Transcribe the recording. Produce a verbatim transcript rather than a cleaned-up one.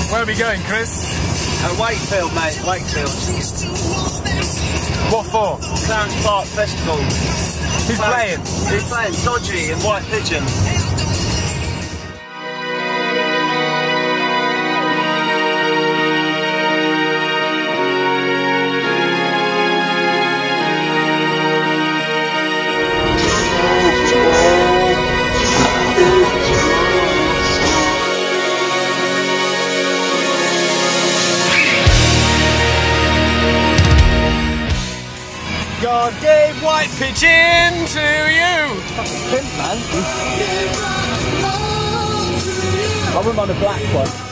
Where are we going, Chris? Uh, Wakefield, mate, Wakefield. What for? Clarence Park Festival. Who's playing? Who's playing? Dodgy and White Pigeon. God gave White Pigeon to you! Fucking pimp, man. I wouldn't mind a black one.